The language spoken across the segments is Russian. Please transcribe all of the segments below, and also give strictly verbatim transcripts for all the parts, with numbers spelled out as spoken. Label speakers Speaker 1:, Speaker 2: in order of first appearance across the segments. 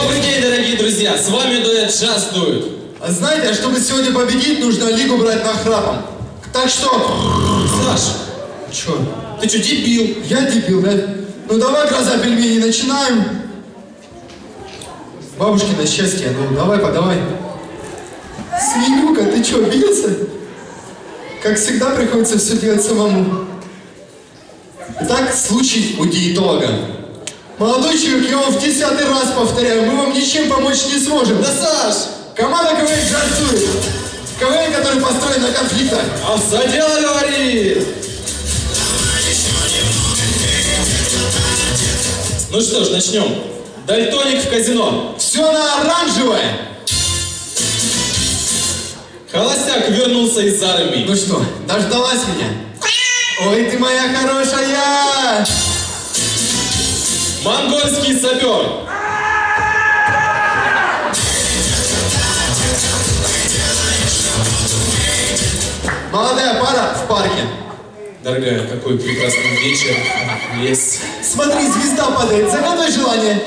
Speaker 1: Добрый день, дорогие друзья! С вами дуэт Джаз Дует.
Speaker 2: А знаете, а чтобы сегодня победить, нужно лигу брать нахрапом. Так что...
Speaker 1: Саш,
Speaker 2: чё?
Speaker 1: Ты чё, дебил?
Speaker 2: Я дебил, да? Ну давай, гроза пельменей, начинаем. Бабушкино счастье, ну давай, подавай. Свинюка, ты чё, обиделся? Как всегда, приходится все делать самому. Итак, случай у диетолога. Молодой человек, я вам в десятый раз повторяю, мы вам ничем помочь не сможем.
Speaker 1: Да, Саш!
Speaker 2: Команда КВН жартует. КВН, который построен на конфликтах.
Speaker 1: А за дело говорит! Ну что ж, начнем. Дальтоник в казино.
Speaker 2: Все на оранжевое.
Speaker 1: Холостяк вернулся из армии.
Speaker 2: Ну что, дождалась меня? Ой, ты моя хорошая!
Speaker 1: Монгольский сапер.
Speaker 2: Молодая пара в парке.
Speaker 1: Дорогая, какой прекрасный вечер. Лес.
Speaker 2: Смотри, звезда падает. Загадывай желание.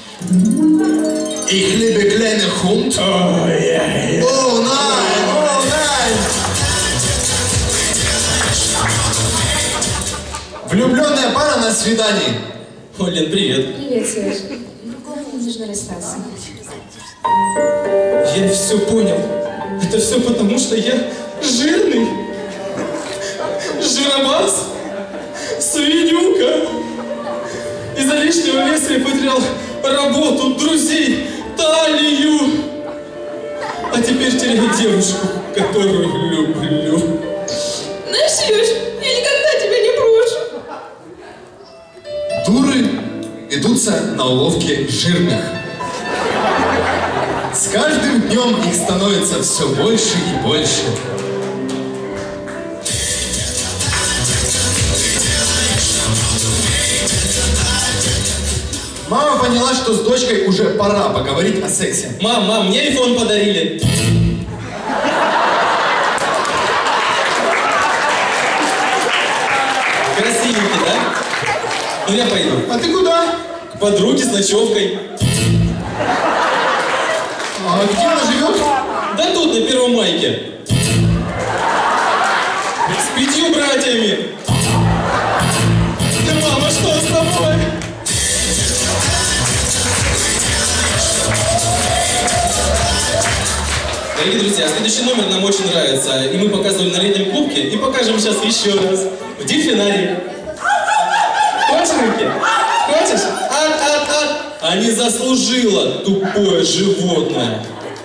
Speaker 2: Ich liebe kleine Hund.
Speaker 1: О, yeah, yeah.
Speaker 2: О, nein, о, nein. Влюбленная пара на свидании.
Speaker 1: О, Лен, привет.
Speaker 3: Привет, Сереж. Мне нужно расстаться.
Speaker 1: Я все понял. Это все потому, что я жирный. Жиробас. Свинюка. Из-за лишнего веса я потерял работу, друзей, талию. А теперь теряю девушку, которую люблю.
Speaker 3: Знаешь, Сереж, я никогда тебя не брошу.
Speaker 2: Дуры идутся на уловки жирных. С каждым днем их становится все больше и больше. Мама поняла, что с дочкой уже пора поговорить о сексе.
Speaker 1: Мам, мам, мне айфон подарили. Красивенький, да? Ну я пойду.
Speaker 2: А ты куда?
Speaker 1: К подруге с ночевкой.
Speaker 2: А где она живет?
Speaker 1: Да тут, на Первомайке. С пятью братьями. Ты, мама, что с тобой? Дорогие друзья, следующий номер нам очень нравится. И мы показывали на летнем клубке, и покажем сейчас еще раз. В дельфинарии. Хочешь, Рыки? Хочешь? Ат-ат-ат. А не заслужила, тупое животное.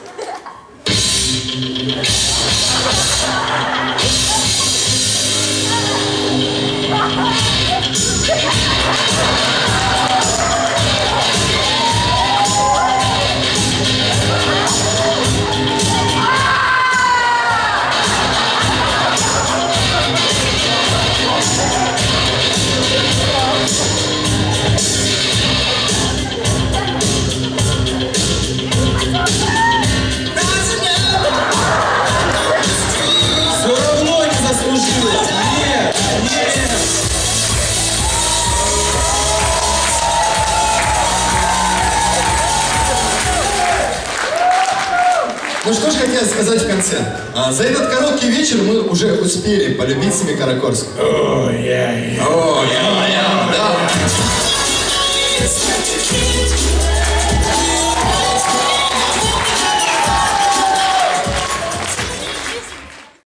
Speaker 2: Ну что ж хотел сказать в конце. А, за этот короткий вечер мы уже успели полюбить Семикаракорск.
Speaker 1: О, я, я.